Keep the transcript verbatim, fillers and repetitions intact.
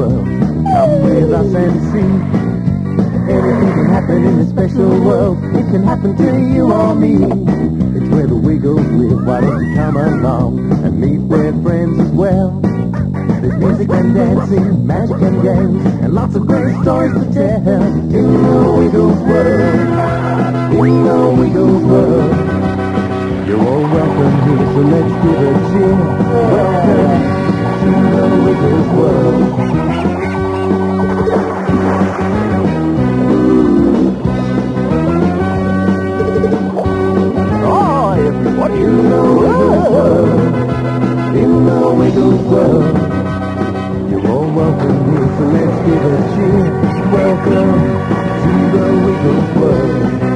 world. Come with us and see. Anything can happen in this special world. It can happen to you or me. It's where the Wiggles live. Why don't you come along and meet their friends as well? There's music and dancing, magic and games, and lots of great stories to tell. In the Wiggles world, in the Wiggles world. You're all welcome here, so let's give a cheer. Welcome to the Wiggles world. Oh, everybody in the Wiggles world, in the Wiggles world. You're all welcome here, so let's give a cheer. Welcome to the Wiggles world.